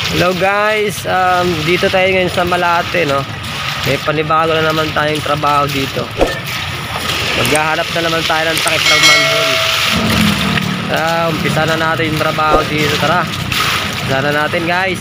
Hello guys, dito tayo ngayon sa Malate, no? May panibago na naman tayong trabaho dito. Maghahanap na naman tayo ng takip ng manhole. Umpisa na natin yung trabaho dito. Tara, umpisa na natin guys.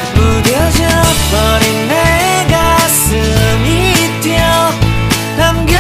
I'm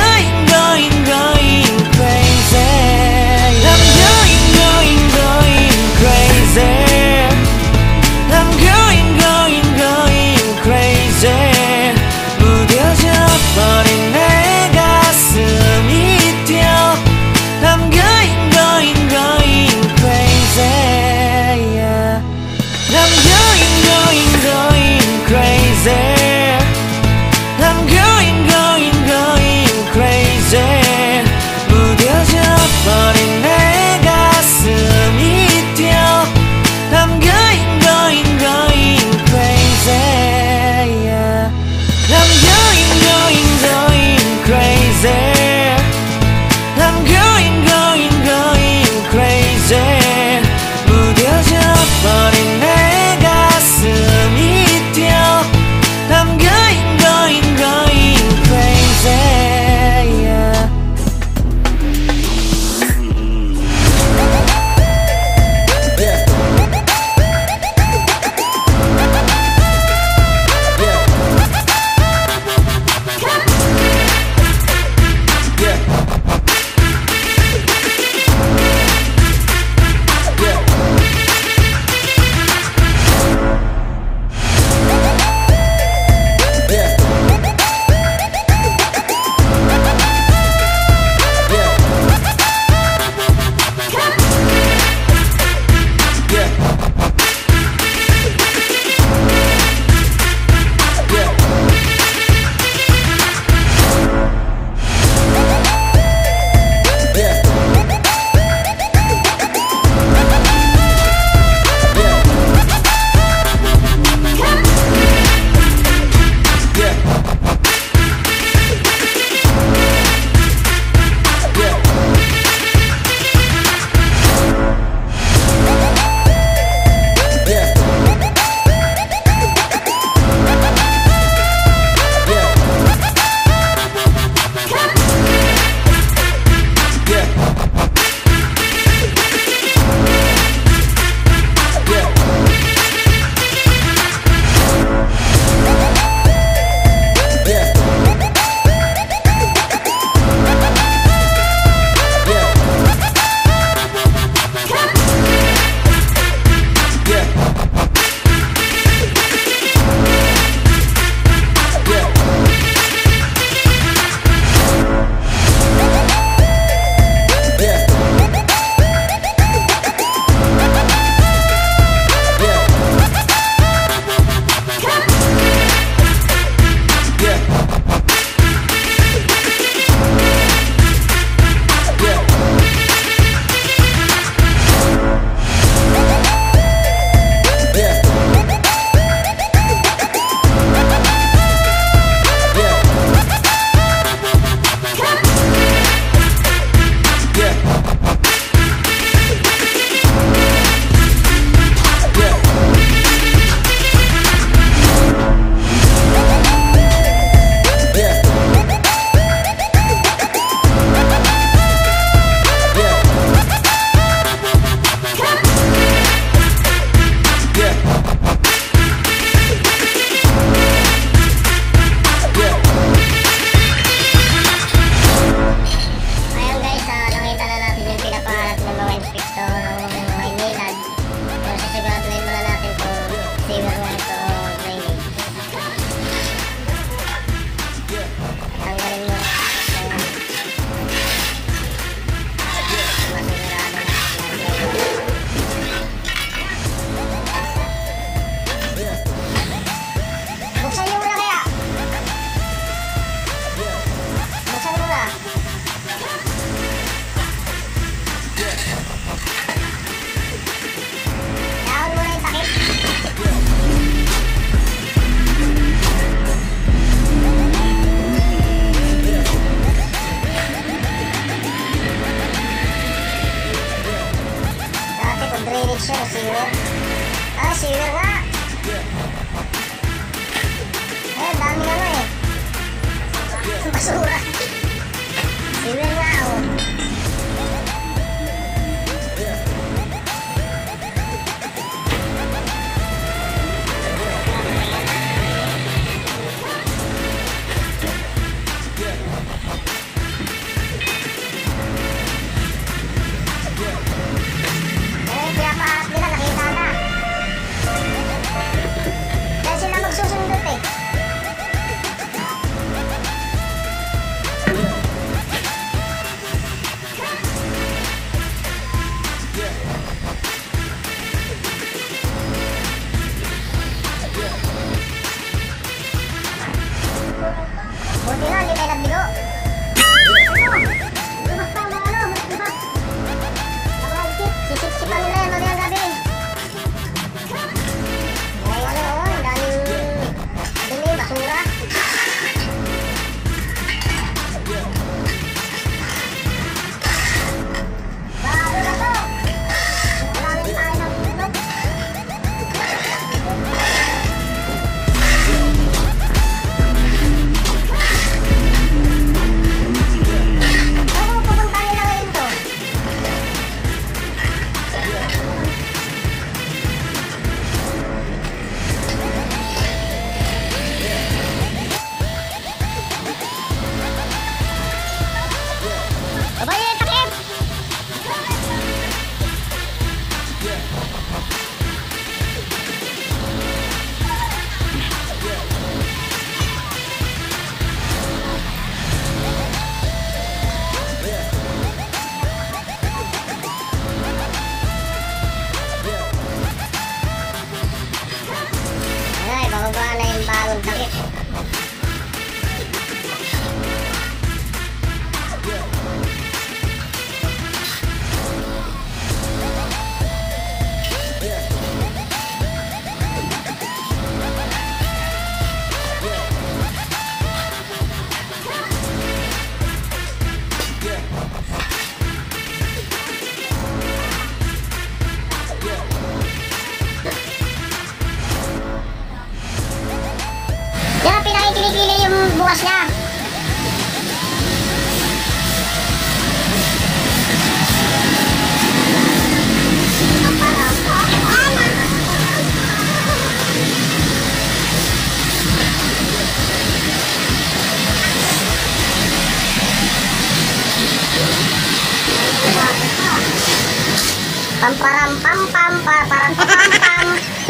Pamparam pam pam param pam pam.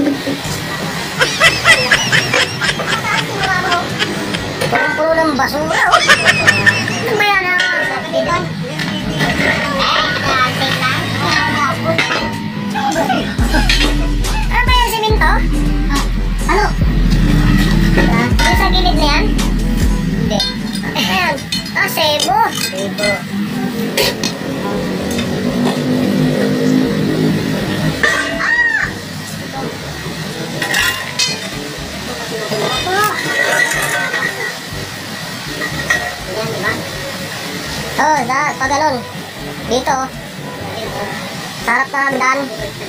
Puno ng basura. Ano ba yan? Sabi dito. Ano ba yung simento? Ano? Yung sa gilid na yan? Hindi. Ayan. Sebo. Sebo. Oh, pag ganun. Dito. Sarap na hagdan.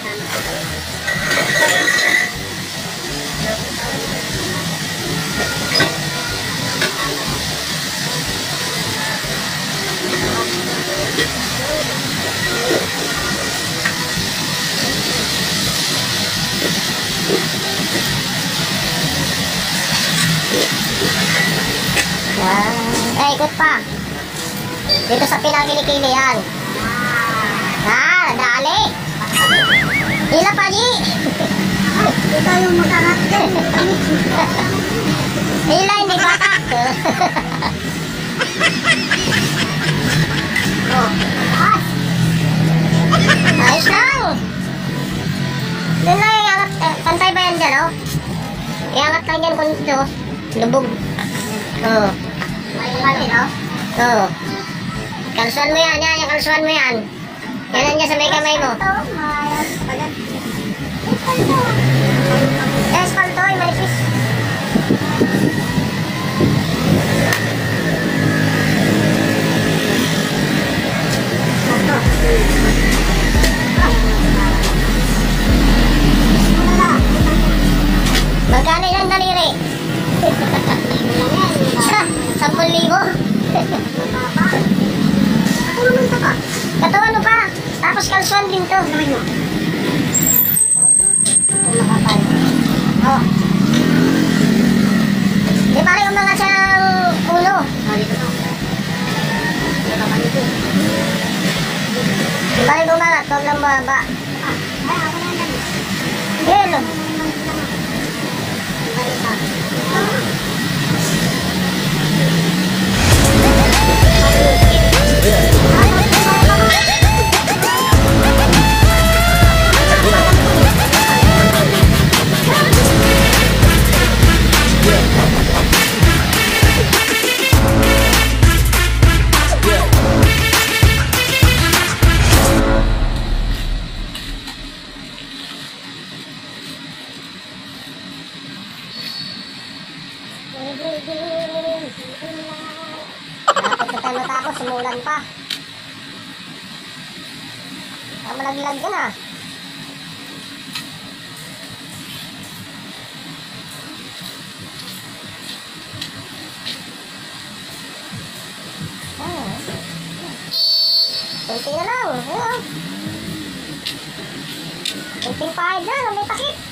Ikot pa. Dito sa pinakili-kili yan. Dali. Hila pa, Ji. Ito yung makarat. Hila, hindi batak. Ayos lang. Doon lang iangat. Pantay ba yan dyan, oh? Iangat lang dyan kung ito. Lubog. Oo. Oo. Kalsuan mo yan, yan, yung kalsuan mo yan. Yan nandiyan sa may kamay mo. Yes, paltoy, malipis. Magkano yan daliri? 10,000. Katawan mo pa. Tapos kalsuan din to. Oh. Di pare umangat siya ng ulo. Di pare umangat. Huwag lang baba. Yan. Matapos, sumulan pa. Malaglag ka na. Kunti na lang. Kunting pahid na, may takip.